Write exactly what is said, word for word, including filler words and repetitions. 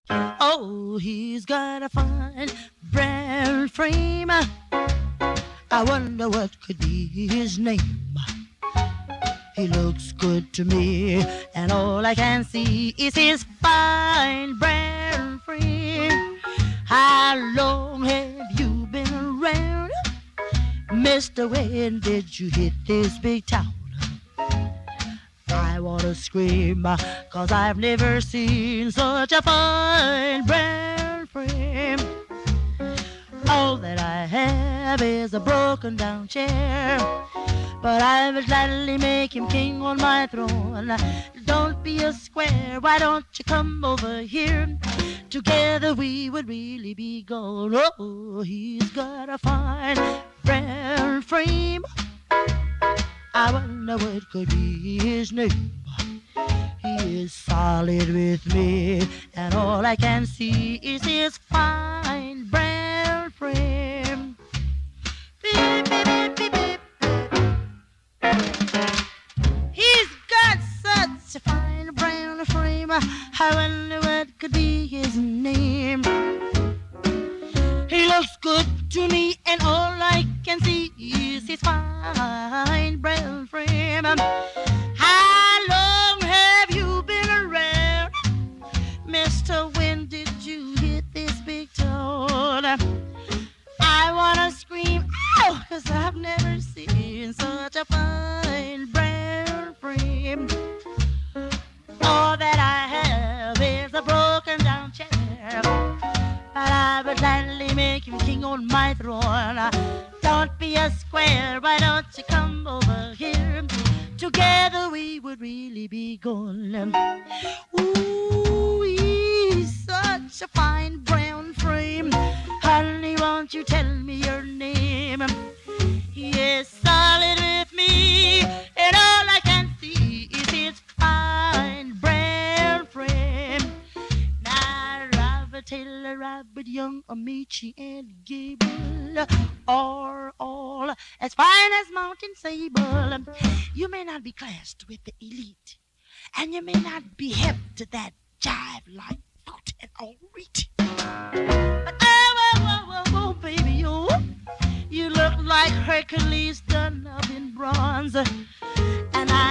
Oh, he's got a fine brown frame. I wonder what could be his name. He looks good to me, and all I can see is his fine brown frame. How long have you been around, Mister? When did you hit this big town? I wanna scream, cause I've never seen such a fine brown frame. All that I have is a broken down chair, but I will gladly make him king on my throne. Don't be a square, why don't you come over here? Together we would really be gold. Oh, he's got a fine brown frame. I wonder what could be his name. He is solid with me, and all I can see is his fine brown frame. Beep, beep, beep, beep, beep. He's got such a fine brown frame. I wonder what could be his name. He looks good to me, and all I can see is his fine brown frame. How long have you been around, Mister? When did you hit this big town? I wanna scream, ow, cause I've never seen such a fine brown frame. All that I have is a broken down chair, but I would gladly make him king on my throne. Don't be a square, why don't you come over here? Together we would really be golden. Ooh, he's such a fine brown frame. Honey, won't you tell me your name? He is solid with me, and all I can see is his fine brown frame. Now, Robert Taylor, Robert Young, Amici, and Gable are all as fine as Mountain Sable. You may not be classed with the elite, and you may not be hip to that jive like fruit and all reach. But oh, oh, oh, oh, oh, baby, oh, you look like Hercules done up in bronze, and I